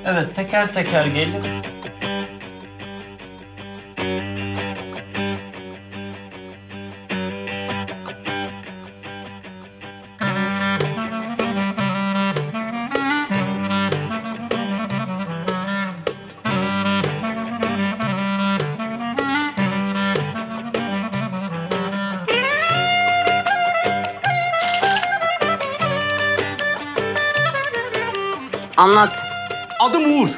Evet, teker teker gelin. Anlat. Adım Uğur.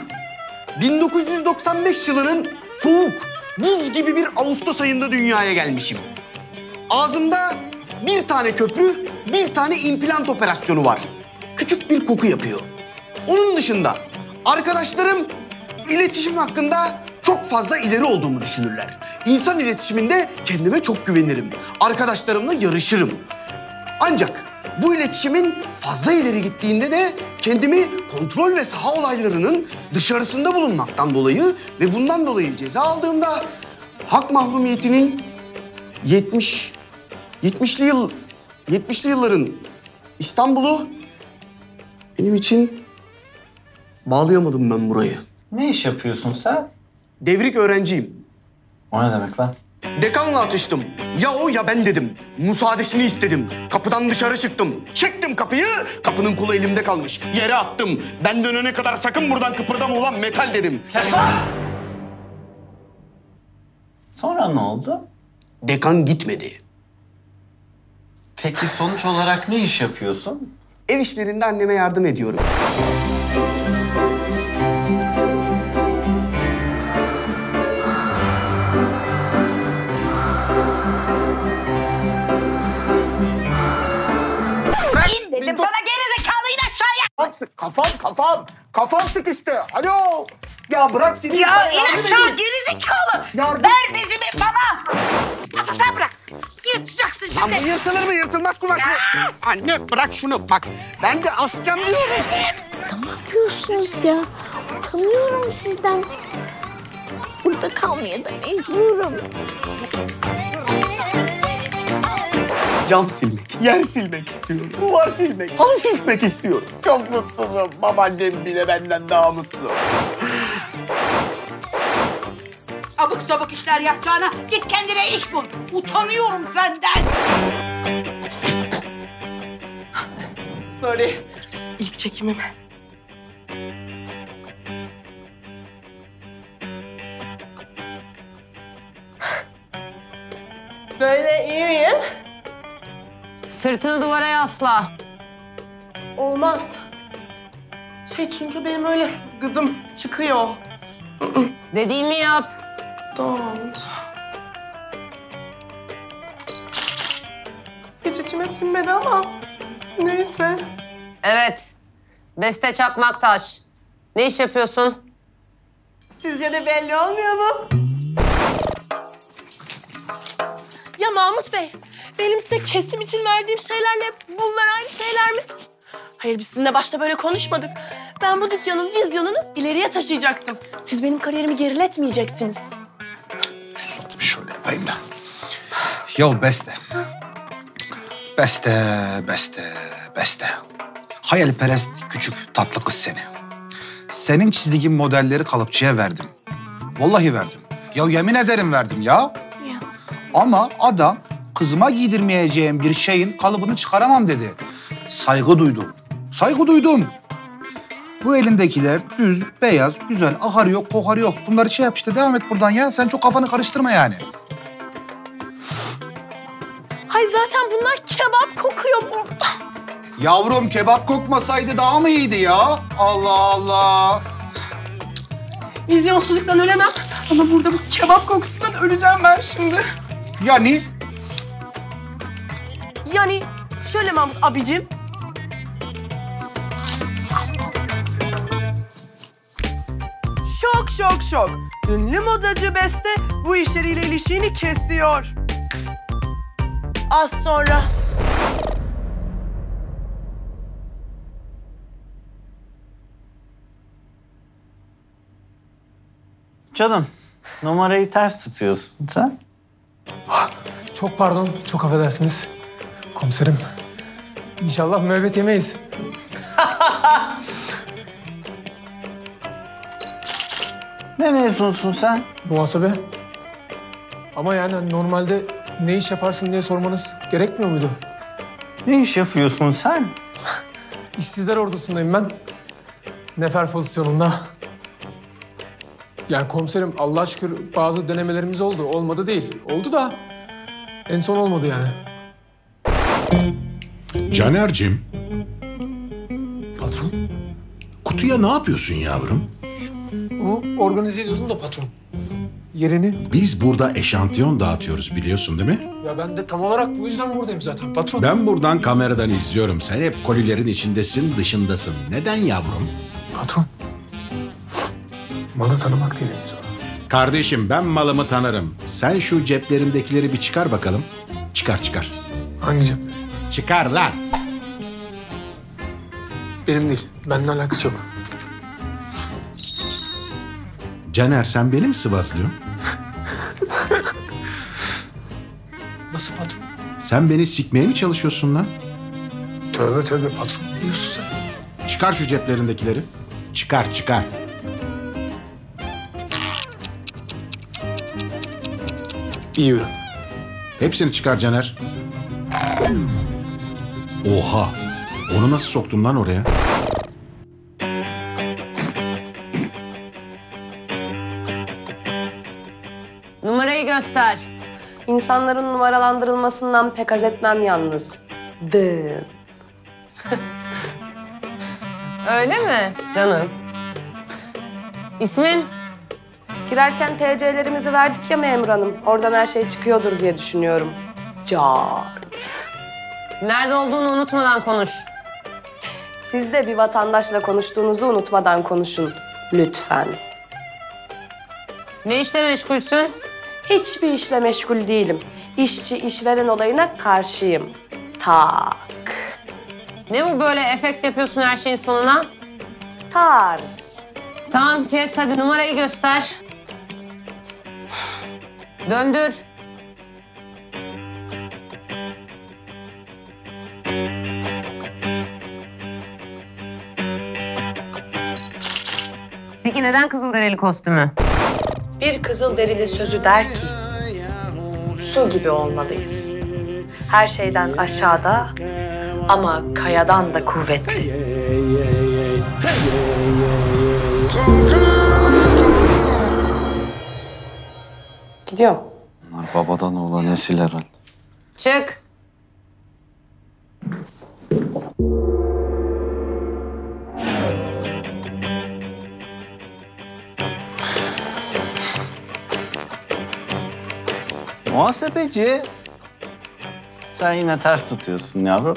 1995 yılının soğuk, buz gibi bir Ağustos ayında dünyaya gelmişim. Ağzımda bir tane köprü, bir tane implant operasyonu var. Küçük bir koku yapıyor. Onun dışında arkadaşlarım iletişim hakkında çok fazla ileri olduğumu düşünürler. İnsan iletişiminde kendime çok güvenirim. Arkadaşlarımla yarışırım. Ancak bu iletişimin fazla ileri gittiğinde de kendimi kontrol ve saha olaylarının dışarısında bulunmaktan dolayı ve bundan dolayı ceza aldığımda hak mahrumiyetinin 70'li yılların İstanbul'u benim için bağlayamadım ben burayı. Ne iş yapıyorsun sen? Devrik öğrenciyim. O ne demek lan? Dekanla atıştım. Ya o ya ben dedim. Müsaadesini istedim. Kapıdan dışarı çıktım. Çektim kapıyı. Kapının kolu elimde kalmış. Yere attım. Ben dönene kadar sakın buradan kıpırdama ulan metal dedim. Kes lan! Sonra ne oldu? Dekan gitmedi. Peki sonuç olarak ne iş yapıyorsun? Ev işlerinde anneme yardım ediyorum. İn dedim sana gerizekalı, in aşağıya. Kafam sıkıştı. Alo. Ya bırak seni. Ya in aşağı gerizekalı. Yardım. Ver bezimi bana. Nasıl sen bırak. Yırtacaksın şimdi. Ama yırtılır mı? Yırtılmaz kulak. Anne bırak şunu. Bak ben de asacağım diyorum. Ne yapıyorsunuz ya? Utanıyorum sizden. Burada kalmaya da mecburum. Cam silmek, yer silmek istiyorum. Duvar silmek, halı silmek istiyorum. Çok mutsuzum. Babaannem bile benden daha mutlu. Abuk sabuk işler yapacağına git kendine iş bul. Utanıyorum senden. Sorry. İlk çekimim. Böyle iyi miyim? Sırtını duvara yasla. Olmaz. Çünkü benim öyle gıdım çıkıyor. Dediğimi yap. Tamam. Hiç içime sinmedi ama neyse. Evet. Beste Çakmaktaş. Ne iş yapıyorsun? Sizce de belli olmuyor mu? Ya Mahmut Bey, benim size kesim için verdiğim şeylerle bunlar aynı şeyler mi? Hayır, biz sizinle başta böyle konuşmadık. Ben bu dükkanın vizyonunu ileriye taşıyacaktım. Siz benim kariyerimi geriletmeyecektiniz. Şöyle yapayım da. Ya Beste. Beste. Hayalperest küçük tatlı kız seni. Senin çizdiğin modelleri kalıpçıya verdim. Vallahi verdim. Ya yemin ederim verdim ya. Ya. Ama adam kızıma giydirmeyeceğim bir şeyin kalıbını çıkaramam dedi. Saygı duydum. Bu elindekiler düz, beyaz, güzel, ahar yok, kohar yok. Bunları şey yap işte, devam et buradan ya. Sen çok kafanı karıştırma yani. Hay zaten bunlar kebap kokuyor burada. Yavrum kebap kokmasaydı daha mı iyiydi ya? Allah Allah. Vizyonsuzluktan ölemem ama burada bu kebap kokusundan öleceğim ben şimdi. Yani? Yani şöyle Mahmut abicim. Şok. Ünlü modacı Beste bu işleriyle ilişiğini kesiyor. Az sonra. Canım, numarayı ters tutuyorsun sen. Çok pardon, çok affedersiniz. Komiserim, İnşallah müebbet yemeyiz. Ne mezunusun sen? Muhasebe. Ama yani normalde ne iş yaparsın diye sormanız gerekmiyor muydu? Ne iş yapıyorsun sen? İşsizler ordusundayım ben. Nefer pozisyonunda. Yani komiserim Allah'a şükür bazı denemelerimiz oldu. Olmadı değil. Oldu da en son olmadı yani. Caner'cim, Patron? kutuya ne yapıyorsun yavrum? Onu organize ediyordum da patron. Yerini. Biz burada eşantiyon dağıtıyoruz biliyorsun değil mi? Ya ben de tam olarak bu yüzden buradayım zaten patron. Ben buradan kameradan izliyorum. Sen hep kolilerin içindesin, dışındasın. Neden yavrum? Patron. Malı tanımak diyelim biz ona. Kardeşim ben malımı tanırım. Sen şu ceplerindekileri bir çıkar bakalım. Çıkar çıkar. Hangi cepleri? Çıkar lan. Benim değil. Benimle alakası yok. Caner sen beni mi sıvazlıyorsun? Nasıl patron? Sen beni sikmeye mi çalışıyorsun lan? Tövbe tövbe patron. Ne diyorsun sen? Çıkar şu ceplerindekileri. Çıkar çıkar. İyi ürün. Hepsini çıkar Caner. Oha! Onu nasıl soktun lan oraya? Numarayı göster. İnsanların numaralandırılmasından pek haz etmem yalnız. Dı. Öyle mi canım? İsmin? Girerken TC'lerimizi verdik ya memur hanım. Oradan her şey çıkıyordur diye düşünüyorum. Cart. Nerede olduğunu unutmadan konuş. Siz de bir vatandaşla konuştuğunuzu unutmadan konuşun. Lütfen. Ne işle meşgulsün? Hiçbir işle meşgul değilim. İşçi işveren olayına karşıyım. Tak. Ne bu böyle efekt yapıyorsun her şeyin sonuna? Tarz. Tamam kes hadi numarayı göster. Döndür. Peki neden Kızılderili kostümü? Bir Kızılderili sözü der ki, su gibi olmalıyız. Her şeyden aşağıda ama kayadan da kuvvetli. Gidiyorum. Bunlar babadan oğlan nesil herhalde. Çık. Muhasebeci. Sen yine ters tutuyorsun yavrum.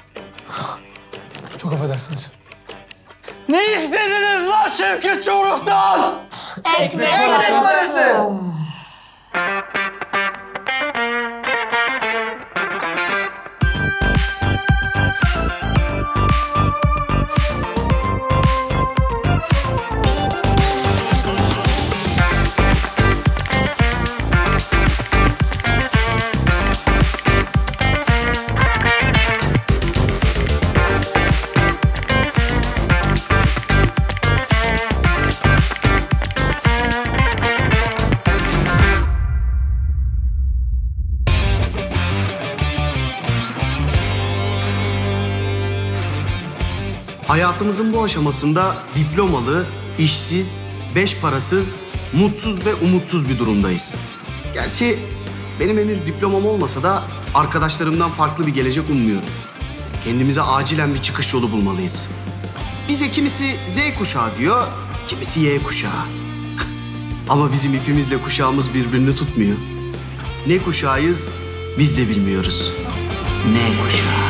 Çok affedersiniz. Ne istediniz lan Şevket Çoruh'tan? Ekmek parası. Hayatımızın bu aşamasında diplomalı, işsiz, beş parasız, mutsuz ve umutsuz bir durumdayız. Gerçi benim henüz diplomam olmasa da arkadaşlarımdan farklı bir gelecek ummuyorum. Kendimize acilen bir çıkış yolu bulmalıyız. Bize kimisi Z kuşağı diyor, kimisi Y kuşağı. Ama bizim ipimizle kuşağımız birbirini tutmuyor. Ne kuşağıyız biz de bilmiyoruz. Ne kuşağı?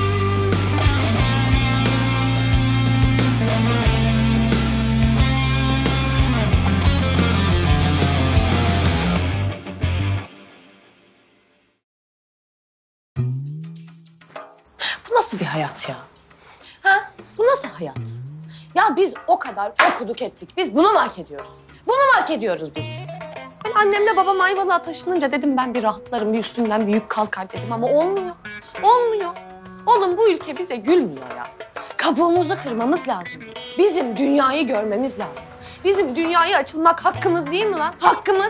Bu nasıl bir hayat ya? Ha? Bu nasıl hayat? Ya biz o kadar okuduk ettik. Biz bunu mu hak ediyoruz? Bunu mu hak ediyoruz biz? Ben annemle babam Ayvalık'a taşınınca dedim ben bir rahatlarım, bir üstümden bir yük kalkar dedim ama olmuyor. Olmuyor. Oğlum bu ülke bize gülmüyor ya. Kabuğumuzu kırmamız lazım. Bizim dünyayı görmemiz lazım. Bizim dünyaya açılmak hakkımız değil mi lan? Hakkımız.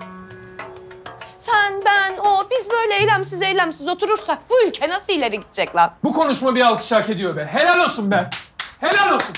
Sen, ben, o, biz böyle eylemsiz oturursak bu ülke nasıl ileri gidecek lan? Bu konuşma bir alkış hak ediyor be. Helal olsun be. Helal olsun.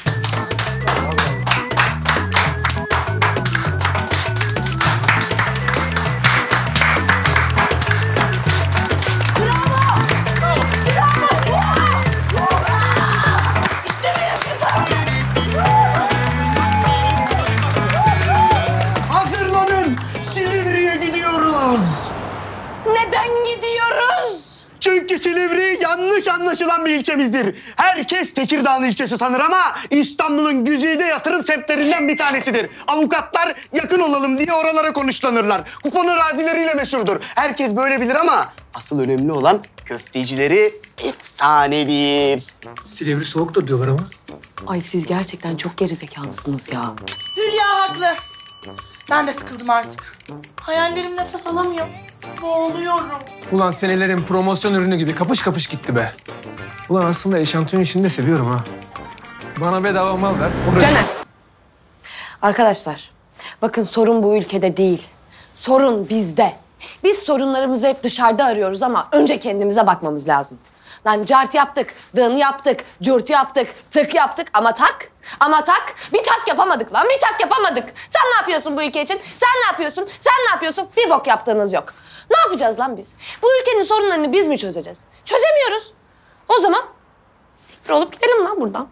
Hazırlanın, Silivri'ye gidiyoruz. Neden gidiyoruz? Çünkü Silivri yanlış anlaşılan bir ilçemizdir. Herkes Tekirdağ'ın ilçesi sanır ama İstanbul'un güzide yatırım semtlerinden bir tanesidir. Avukatlar yakın olalım diye oralara konuşlanırlar. Kupon arazileriyle meşhurdur. Herkes böyle bilir ama asıl önemli olan köftecileri efsanedir. Silivri soğuk da diyorlar ama. Ay siz gerçekten çok gerizekalısınız ya. Hülya haklı. Ben de sıkıldım artık. Hayallerim nefes alamıyor. Boğuluyorum. Ulan senelerin promosyon ürünü gibi kapış kapış gitti be. Ulan aslında eşantiyon işini de seviyorum ha. Bana bedava mal ver. Caner. Arkadaşlar, bakın sorun bu ülkede değil. Sorun bizde. Biz sorunlarımızı hep dışarıda arıyoruz ama önce kendimize bakmamız lazım. Lan cart yaptık, dın yaptık, cürt yaptık, tık yaptık ama tak. Ama tak, bir tak yapamadık lan, bir tak yapamadık. Sen ne yapıyorsun bu ülke için? Sen ne yapıyorsun? Sen ne yapıyorsun? Bir bok yaptığınız yok. Ne yapacağız lan biz? Bu ülkenin sorunlarını biz mi çözeceğiz? Çözemiyoruz. O zaman siktir olup gidelim lan buradan.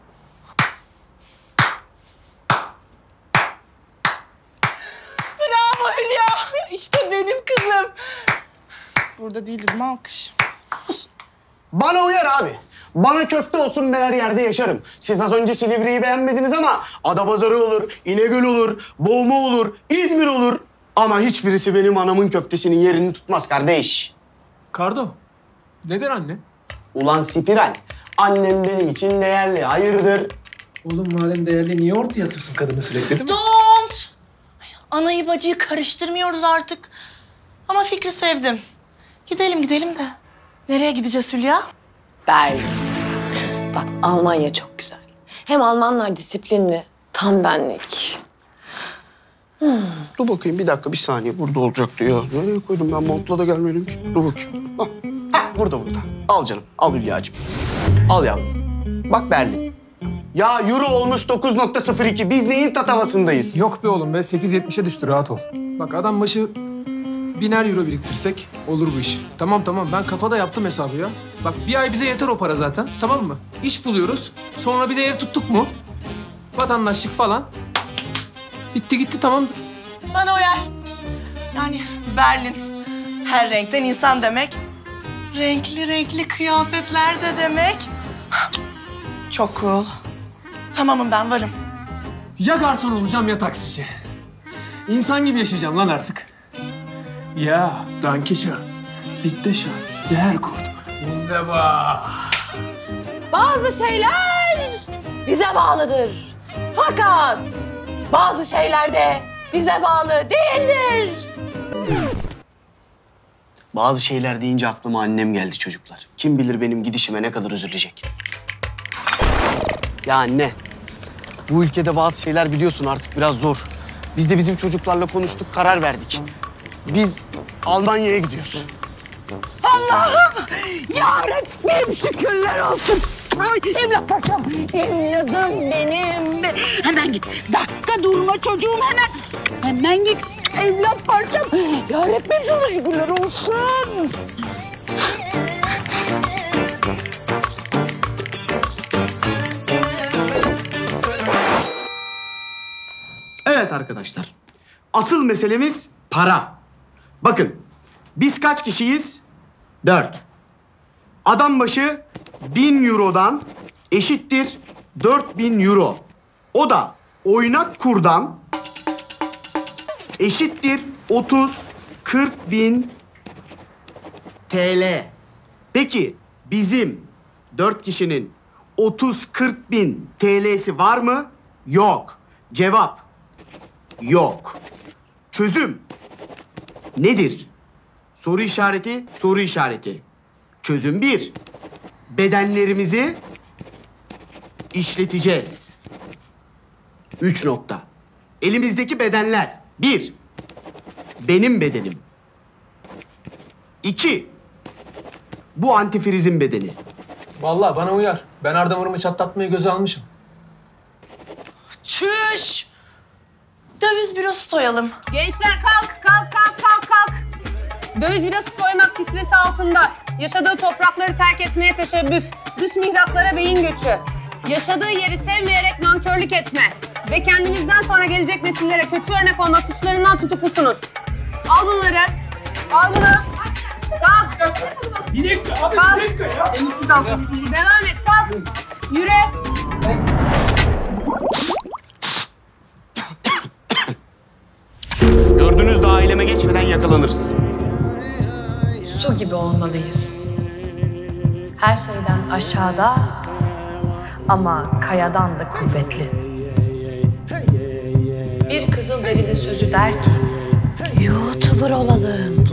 Bravo Hülya. İşte benim kızım. Burada değildi değil mi alkış? Bana uyar abi. Bana köfte olsun, ben her yerde yaşarım. Siz az önce Silivri'yi beğenmediniz ama Adapazarı olur, İnegöl olur, Boğma olur, İzmir olur. Ama hiçbirisi benim anamın köftesinin yerini tutmaz kardeş. Kardo, neden anne? Ulan Spiral, annem benim için değerli, hayırdır? Oğlum madem değerli niye ortaya atıyorsun kadını sürekli değil mi? Don't! Anayı bacıyı karıştırmıyoruz artık. Ama fikri sevdim. Gidelim de. Nereye gideceğiz Hülya? Berlin. Bak Almanya çok güzel. Hem Almanlar disiplinli. Tam benlik. Dur bakayım bir dakika, bir saniye. Burada olacaktı ya. Nereye koydum ben, montla da gelmedim ki. Dur bakayım. Burada. Al canım, al Hülya'cığım. Al yavrum. Bak Berlin. Ya euro olmuş 9.02. Biz neyin tatavasındayız? Yok be oğlum be 8.70'e düştü rahat ol. Bak adam başı 1000'er euro biriktirsek olur bu iş. Tamam ben kafada yaptım hesabı ya. Bak bir ay bize yeter o para zaten, tamam mı? İş buluyoruz, sonra bir de ev tuttuk mu? Vatandaşlık falan. Bitti gitti, tamamdır. Bana uyar. Yani Berlin her renkten insan demek. Renkli kıyafetler de demek. Çok cool. Tamamım, ben varım. Ya garson olacağım ya taksici. İnsan gibi yaşayacağım lan artık. Ya danke schön. Bitte schön. Sehr gut. Wunderbar. Bazı şeyler bize bağlıdır. Fakat bazı şeyler de bize bağlı değildir. Bazı şeyler deyince aklıma annem geldi çocuklar. Kim bilir benim gidişime ne kadar üzülecek. Ya anne, bu ülkede bazı şeyler biliyorsun artık biraz zor. Biz de bizim çocuklarla konuştuk, karar verdik. Biz Almanya'ya gidiyoruz. Allah'ım! Yarabbim şükürler olsun. Ay evlat paşam, evladım benim. Hemen git. Dakika durma çocuğum hemen. Hemen git evlat parçam. Yarabbim sana şükürler olsun. Evet arkadaşlar, asıl meselemiz para. Bakın, biz kaç kişiyiz? 4. Adam başı 1000 eurodan eşittir 4000 euro. O da oynak kurdan eşittir 30-40 bin TL. Peki bizim 4 kişinin 30-40 bin TL'si var mı? Yok. Cevap yok. Çözüm nedir? Soru işareti, soru işareti. Çözüm 1. Bedenlerimizi işleteceğiz. 3 nokta. Elimizdeki bedenler. 1. Benim bedenim. 2. Bu antifrizin bedeni. Vallahi bana uyar. Ben Ardavurumu çatlatmayı göze almışım. Çüş! Döviz bürosu soyalım. Gençler kalk, kalk, kalk, kalk, kalk. Döviz bürosu soymak kisvesi altında. Yaşadığı toprakları terk etmeye teşebbüs. Dış mihraklara beyin göçü. Yaşadığı yeri sevmeyerek nankörlük etme. Ve kendinizden sonra gelecek nesillere kötü örnek olma suçlarından tutuklusunuz. Al bunları. Al bunu. Kalk. Bir dakika abi, Kalk. bir dakika ya. Beni siz alsanız olur. Devam et, kalk. Yürü. Gördünüz de aileme geçmeden yakalanırız. Su gibi olmalıyız. Her şeyden aşağıda ama kayadan da kuvvetli. Bir Kızılderili sözü der ki, YouTuber olalım.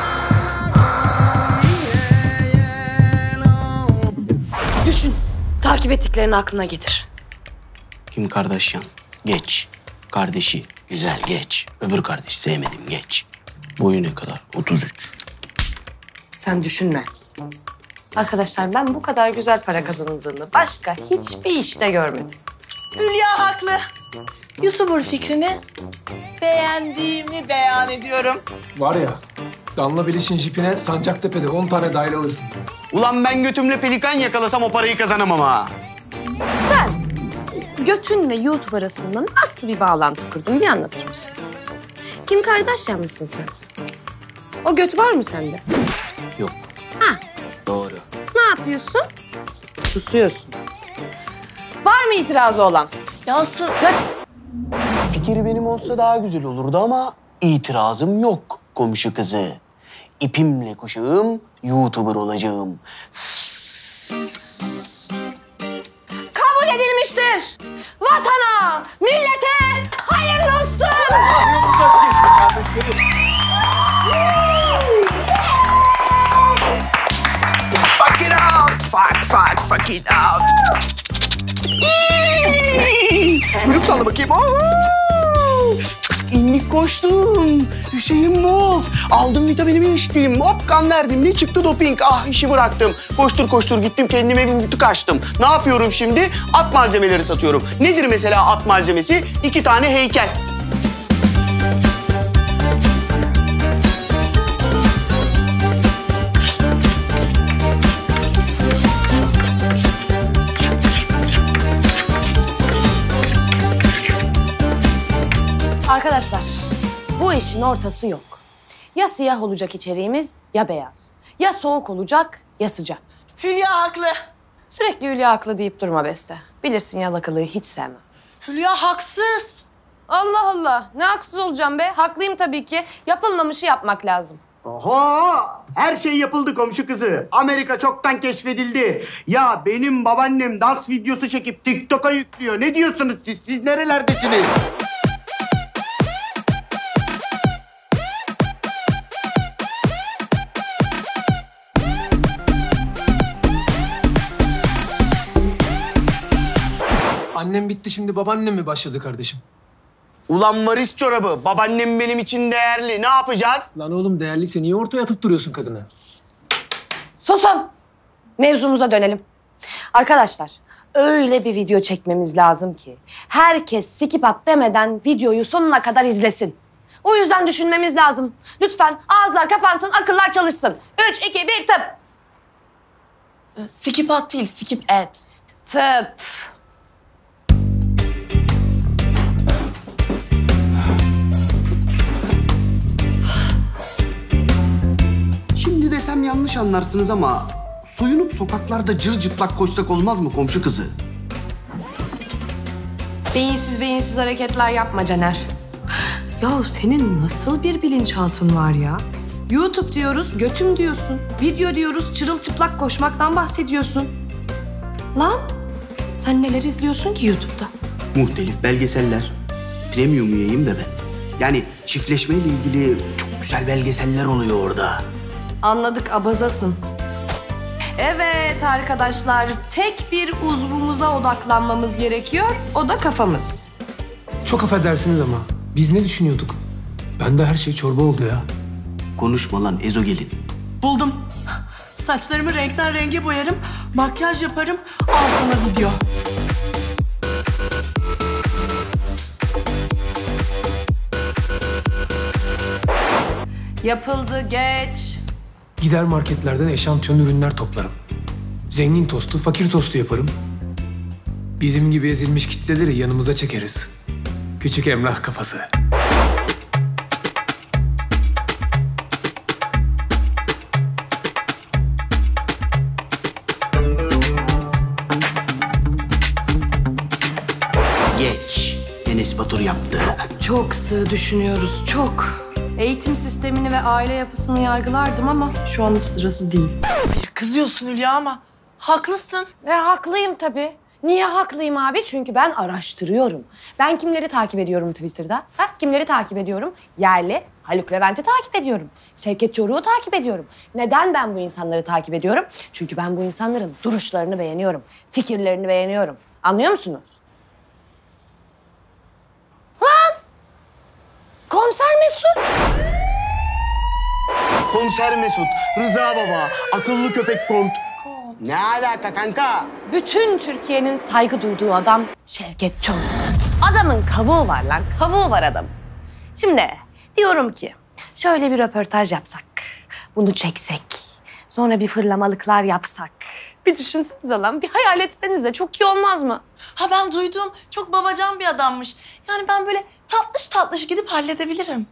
Düşün, takip ettiklerini aklına getir. Kim Kardashian? Geç. Kardeşi. Güzel geç. Öbür kardeş sevmedim geç. Boyu ne kadar? 33. Sen düşünme. Arkadaşlar ben bu kadar güzel para kazanıldığını başka hiçbir işte görmedim. Hülya haklı. YouTuber fikrini beğendiğimi beyan ediyorum. Var ya, Danla Biliş'in jipine Sancaktepe'de 10 tane dahil alırsın. Ulan ben götümle pelikan yakalasam o parayı kazanamam ha. Sen götün ve YouTube arasında nasıl bir bağlantı kurdun bir anlatır mısın? Kim Kardashian mısın sen? O göt var mı sende? Yok. Ha, Doğru. ne yapıyorsun? Susuyorsun. Var mı itirazı olan? Yansın. Fikir benim olsa daha güzel olurdu ama itirazım yok komşu kızı. İpimle kuşağım, YouTuber olacağım. Kabul edilmiştir. Vatana, millete hayırlı olsun. Fuck it out! Fuck it out! Kuyruk salla bakayım. İndik koştum. Hüseyin Bolt. Aldım vitaminimi içtim. Hop kan verdim. Ne çıktı doping? Ah işi bıraktım. Koştur koştur gittim kendime bir butik açtım. Ne yapıyorum şimdi? At malzemeleri satıyorum. Nedir mesela at malzemesi? 2 tane heykel. Arkadaşlar, bu işin ortası yok. Ya siyah olacak içeriğimiz ya beyaz. Ya soğuk olacak ya sıcak. Hülya haklı. Sürekli Hülya haklı deyip durma Beste. Bilirsin yalakılığı hiç sevmem. Hülya haksız. Allah Allah, ne haksız olacağım be? Haklıyım tabii ki. Yapılmamışı yapmak lazım. Oho! Her şey yapıldı komşu kızı. Amerika çoktan keşfedildi. Ya benim babaannem dans videosu çekip TikTok'a yüklüyor. Ne diyorsunuz siz? Siz nerelerdesiniz? Annem bitti, şimdi babaannem mi başladı kardeşim? Ulan varis çorabı. Babaannem benim için değerli. Ne yapacağız? Lan oğlum değerliyse niye ortaya atıp duruyorsun kadını? Susun! Mevzumuza dönelim. Arkadaşlar, öyle bir video çekmemiz lazım ki herkes skip at demeden videoyu sonuna kadar izlesin. O yüzden düşünmemiz lazım. Lütfen ağızlar kapansın, akıllar çalışsın. 3, 2, 1, tıp! Skip at değil, skip et. Tıp! Şimdi desem yanlış anlarsınız ama soyunup sokaklarda cırcıplak koşsak olmaz mı komşu kızı? Beyinsiz hareketler yapma Caner. Ya senin nasıl bir bilinçaltın var ya? YouTube diyoruz, götüm diyorsun. Video diyoruz, çırılçıplak koşmaktan bahsediyorsun. Lan sen neler izliyorsun ki YouTube'da? Muhtelif belgeseller. Premium üyeyim de ben. Yani çiftleşmeyle ilgili çok güzel belgeseller oluyor orada. Anladık, abazasın. Evet arkadaşlar, tek bir uzvumuza odaklanmamız gerekiyor. O da kafamız. Çok affedersiniz ama biz ne düşünüyorduk? Bende her şey çorba oldu ya. Konuşma lan ezogelin. Buldum. Saçlarımı renkten renge boyarım, makyaj yaparım. Al sana video. Yapıldı, geç. Gider marketlerden eşantiyon ürünler toplarım. Zengin tostu, fakir tostu yaparım. Bizim gibi ezilmiş kitleleri yanımıza çekeriz. Küçük Emrah kafası. Geç. Enes Batur yaptı. Çok sığ düşünüyoruz, çok. Eğitim sistemini ve aile yapısını yargılardım ama şu an hiç sırası değil. Bir kızıyorsun Hülya ama haklısın. Haklıyım tabii. Niye haklıyım abi? Çünkü ben araştırıyorum. Ben kimleri takip ediyorum Twitter'da? Kimleri takip ediyorum? Yerli Haluk Levent'i takip ediyorum. Şevket Çoruh'u takip ediyorum. Neden ben bu insanları takip ediyorum? Çünkü ben bu insanların duruşlarını beğeniyorum. Fikirlerini beğeniyorum. Anlıyor musunuz? Lan! Komiser Mesut! Komiser Mesut, Rıza Baba, akıllı köpek kont. Ne alaka kanka? Bütün Türkiye'nin saygı duyduğu adam Şevket Çoruk. Adamın kavuğu var lan, kavuğu var adam. Şimdi diyorum ki şöyle bir röportaj yapsak, bunu çeksek, sonra bir fırlamalıklar yapsak. Bir düşünsenize lan, bir hayal etsenize, çok iyi olmaz mı? Ha ben duydum. Çok babacan bir adammış. Yani ben böyle tatlış tatlış gidip halledebilirim.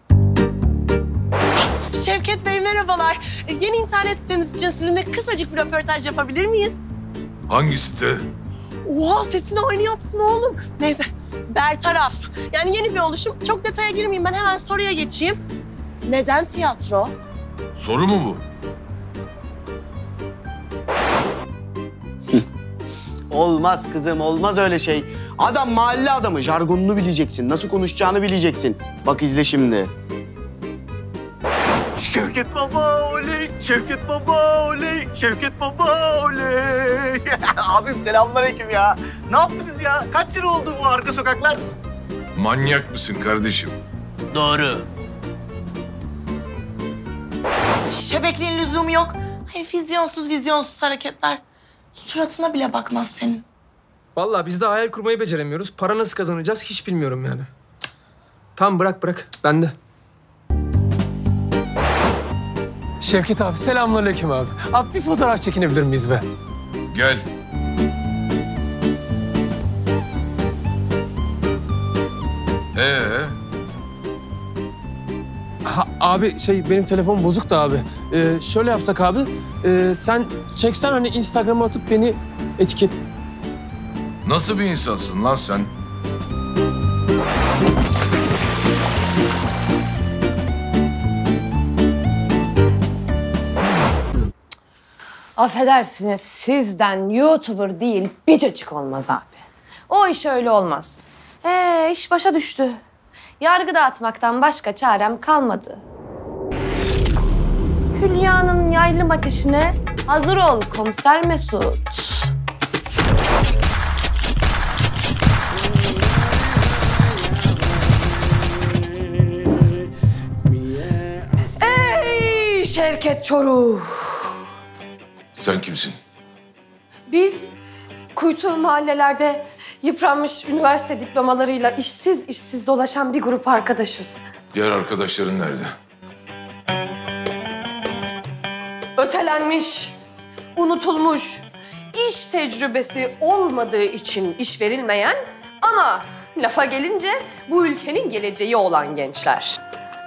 Şevket Bey merhabalar. Yeni internet sitemiz için sizinle kısacık bir röportaj yapabilir miyiz? Hangi site? Oha sesini aynı yaptın oğlum. Neyse bertaraf. Yani yeni bir oluşum. Çok detaya girmeyeyim ben hemen soruya geçeyim. Neden tiyatro? Soru mu bu? Olmaz kızım, olmaz öyle şey. Adam mahalle adamı, jargonunu bileceksin. Nasıl konuşacağını bileceksin. Bak izle şimdi. Şevket Baba oley, Şevket Baba oley, Şevket Baba oley. Abim selamünaleyküm ya. Ne yaptınız ya? Kaç sene oldu bu arka sokaklar? Manyak mısın kardeşim? Doğru. Şebekliğin lüzumu yok. Hayır vizyonsuz hareketler. Suratına bile bakmaz senin. Vallahi biz de hayal kurmayı beceremiyoruz. Para nasıl kazanacağız hiç bilmiyorum yani. Tamam bırak. Bende. Şevket abi selamünaleyküm abi. Abi bir fotoğraf çekinebilir miyiz be? Gel. Abi benim telefon bozuk da abi. Şöyle yapsak abi. Sen çeksen hani Instagram'a atıp beni etiket... Nasıl bir insansın lan sen? Affedersiniz, sizden YouTuber değil bir cacık olmaz abi. O iş öyle olmaz. İş başa düştü. Yargı dağıtmaktan başka çarem kalmadı. Hülya'nın yaylım ateşine hazır ol Komiser Mesut. Ey Şevket Çoruh! Sen kimsin? Biz kuytu mahallelerde yıpranmış üniversite diplomalarıyla işsiz dolaşan bir grup arkadaşız. Diğer arkadaşların nerede? Ötelenmiş, unutulmuş, iş tecrübesi olmadığı için iş verilmeyen ama lafa gelince bu ülkenin geleceği olan gençler.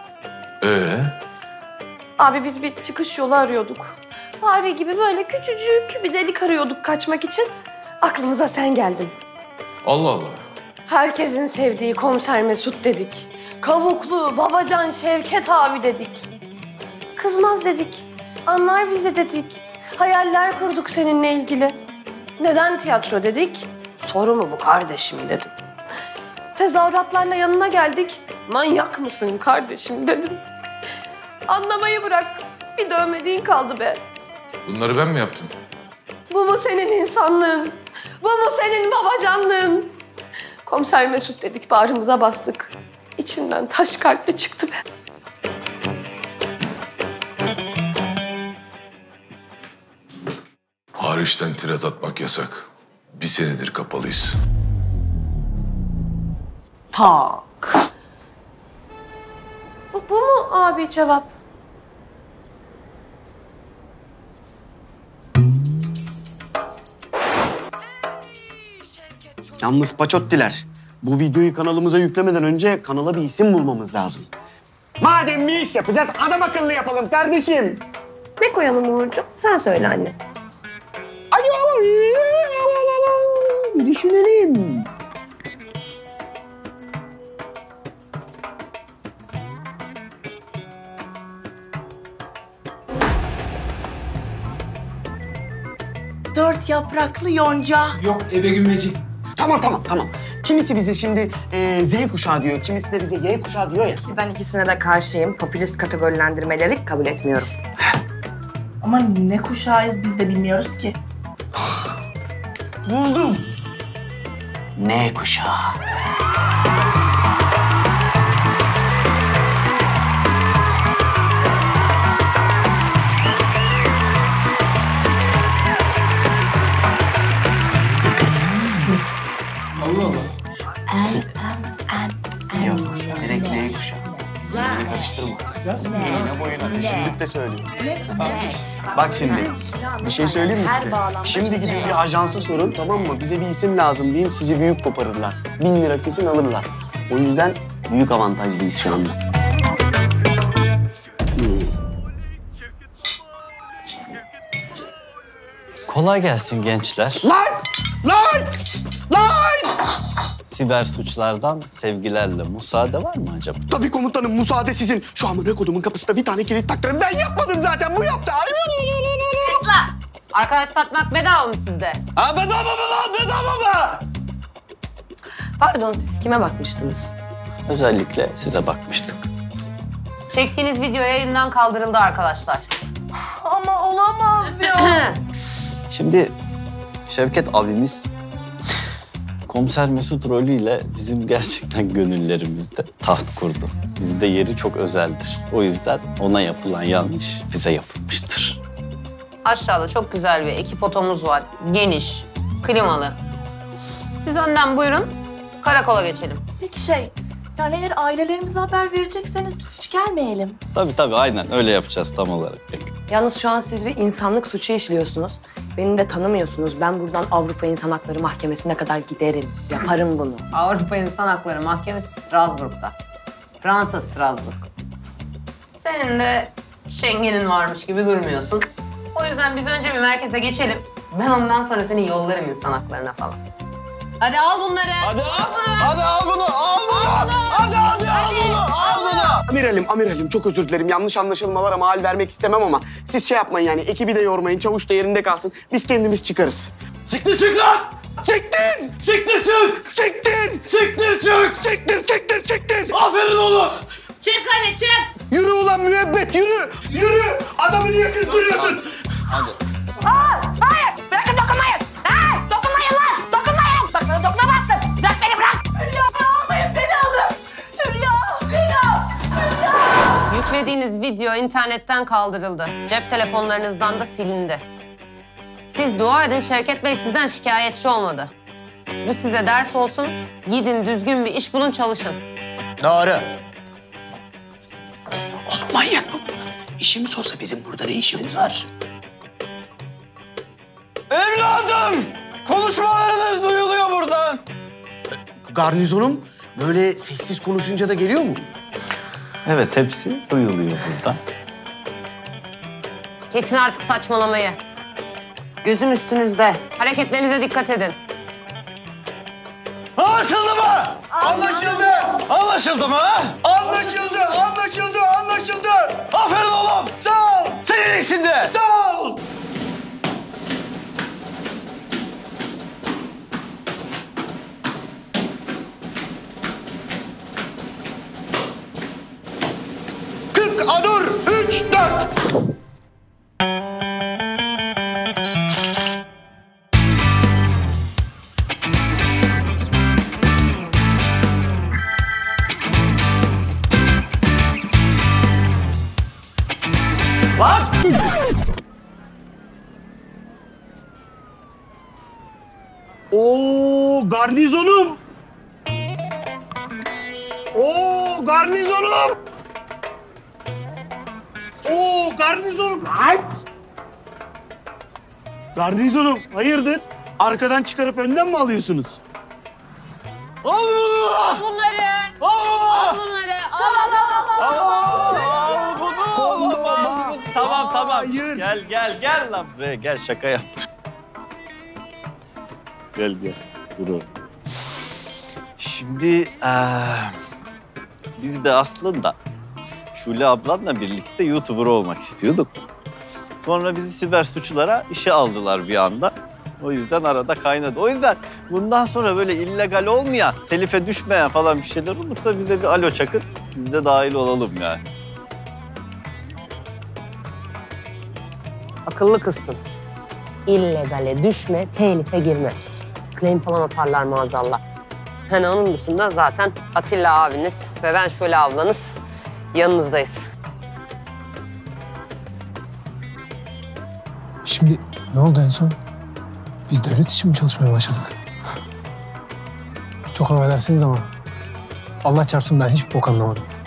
Abi biz bir çıkış yolu arıyorduk. Fare gibi böyle küçücük bir delik arıyorduk kaçmak için. Aklımıza sen geldin. Allah Allah. Herkesin sevdiği Komiser Mesut dedik. Kavuklu, babacan Şevket abi dedik. Kızmaz dedik. Anlar bizi dedik. Hayaller kurduk seninle ilgili. Neden tiyatro dedik? Soru mu bu kardeşim dedim. Tezahüratlarla yanına geldik. Manyak mısın kardeşim dedim. Anlamayı bırak. Bir dövmediğin kaldı be. Bunları ben mi yaptım? Bu mu senin insanlığın? Bu mu senin babacanlığın? Komiser Mesut dedik, bağrımıza bastık. İçinden taş kalple çıktı be. Hariçten tirat atmak yasak. Bir senedir kapalıyız. Tak. Bu mu abi cevap? Yalnız paçottiler. Bu videoyu kanalımıza yüklemeden önce kanala bir isim bulmamız lazım. Madem bir iş yapacağız, adam akıllı yapalım kardeşim. Ne koyalım Uğurcuğum? Sen söyle anne. Bir düşünelim. Dört yapraklı yonca. Yok ebe gümeci. Tamam. Kimisi bize şimdi Z kuşağı diyor, kimisi de bize Y kuşağı diyor ya. Ben ikisine de karşıyım. Popülist kategorilendirmeleri kabul etmiyorum. Ama ne kuşağıyız biz de bilmiyoruz ki. Buldum. N kuşağı. Allah Allah. Yok, direkt N kuşağı. Beni karıştırma. Ne boyuna, düşündük de söylüyorum. Bak şimdi, bir şey söyleyeyim mi size? Şimdi gidin bir ajansa sorun, tamam mı? Bize bir isim lazım diyeyim, sizi büyük koparırlar. 1000 lira kesin alırlar. O yüzden büyük avantajlıyız şu anda. Kolay gelsin gençler. Lan! Siber suçlardan sevgilerle müsaade var mı acaba? Tabii komutanım, müsaade sizin. Şu amına kodumun kapısında bir tane kilit taktırın. Ben yapmadım zaten, bu yaptı. Esla! Arkadaş satmak bedava mı sizde? Ha bedava mı lan? Bedava mı? Pardon, siz kime bakmıştınız? Özellikle size bakmıştık. Çektiğiniz video yayından kaldırıldı arkadaşlar. Ama olamaz ya. Şimdi Şevket abimiz Komiser Mesut rolüyle bizim gerçekten gönüllerimizde taht kurdu. Bizde yeri çok özeldir. O yüzden ona yapılan yanlış bize yapılmıştır. Aşağıda çok güzel bir ekip otomuz var. Geniş, klimalı. Siz önden buyurun, karakola geçelim. Peki yani eğer ailelerimize haber verecekseniz hiç gelmeyelim. Tabii aynen öyle yapacağız tam olarak. Yalnız şu an siz bir insanlık suçu işliyorsunuz. Beni de tanımıyorsunuz. Ben buradan Avrupa İnsan Hakları Mahkemesi'ne kadar giderim. Yaparım bunu. Avrupa İnsan Hakları Mahkemesi Strasbourg'da. Fransa Strasbourg. Senin de Schengen'in varmış gibi durmuyorsun. O yüzden biz önce bir merkeze geçelim. Ben ondan sonra seni yollarım insan haklarına falan. Hadi al bunları. Hadi al bunu. Amiralim çok özür dilerim. Yanlış anlaşılmalara mal vermek istemem ama siz yapmayın yani. Ekibi de yormayın. Çavuş da yerinde kalsın. Biz kendimiz çıkarız. Siktir çık lan! Çektin! Siktir çık! Çektin! Siktir çık! Çektin! Aferin oğlum! Çık hadi çık. Yürü ulan müebbet yürü! Yürü! Adamı niye kızdırıyorsun? Hayır! Bırakın dokunmayın! Dokunmayın lan! Dokunmayın! Bak sana dokunamazsın! Bırak beni bırak! Yüklediğiniz video internetten kaldırıldı. Cep telefonlarınızdan da silindi. Siz dua edin Şevket Bey sizden şikayetçi olmadı. Bu size ders olsun. Gidin düzgün bir iş bulun çalışın. Doğru. Oğlum manyak mı bunlar? İşimiz olsa bizim burada ne işimiz var? Evladım! Konuşmalarınız duyuluyor buradan. Garnizonum böyle sessiz konuşunca da geliyor mu? Evet hepsi duyuluyor buradan. Kesin artık saçmalamayı. Gözüm üstünüzde. Hareketlerinize dikkat edin. Anlaşıldı mı? Anlaşıldı mı? Anlaşıldı. Aferin oğlum! Sağ ol. Senin işinde! Sağ ol. Adur 3 4. garnizonum. Oo garnizonum. Oo garnizonum. Ay! Garnizonum hayırdır? Arkadan çıkarıp önden mi alıyorsunuz? Allah! Al bunları. Allah! Al bunları. Al. bunu olamaz. Tamam. Hayır. Gel lan buraya. Gel şaka yaptım. Gel. Dur oğlum. Şimdi biz de aslında Şule ablanla birlikte YouTuber olmak istiyorduk. Sonra bizi siber suçlara işe aldılar bir anda. O yüzden arada kaynadı. O yüzden bundan sonra böyle illegal olmayan, telife düşmeyen falan bir şeyler olursa bize bir alo çakın. Biz de dahil olalım yani. Akıllı kızsın. İllegale düşme, telife girme. Claim falan atarlar maazallah. Hani onun dışında zaten Atilla abiniz ve ben Şule ablanız yanınızdayız. Şimdi ne oldu en son? Biz devlet için mi çalışmaya başladık? Çok affedersiniz ama Allah çarpsın ben hiç bok anlamadım.